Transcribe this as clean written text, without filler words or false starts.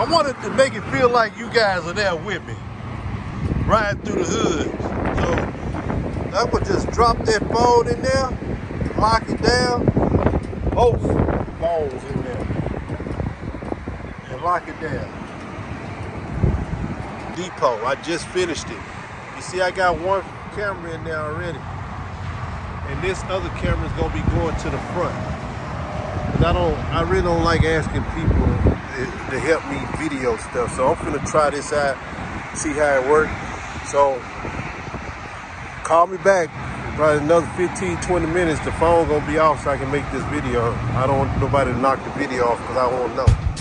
I wanted to make it feel like you guys are there with me, riding through the hood. So I'm gonna just drop that phone in there, lock it down, both phones in there, and lock it down. Depot, I just finished it. You see, I got one camera in there already, and this other camera is gonna be going to the front. I really don't like asking people to help me video stuff, so I'm gonna try this out, see how it works. So call me back probably another 15-20 minutes. The phone gonna be off so I can make this video. I don't want nobody to knock the video off because I won't know.